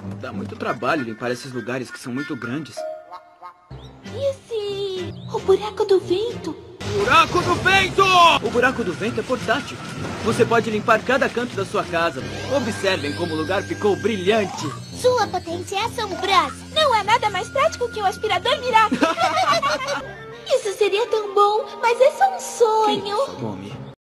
Dá muito trabalho limpar esses lugares que são muito grandes. E o buraco do vento? Buraco do vento! O buraco do vento é portátil. Você pode limpar cada canto da sua casa. Observem como o lugar ficou brilhante. Sua potência é assombrosa. Não há nada mais prático que um aspirador miracle. Isso seria tão bom, mas é só um sonho. Come.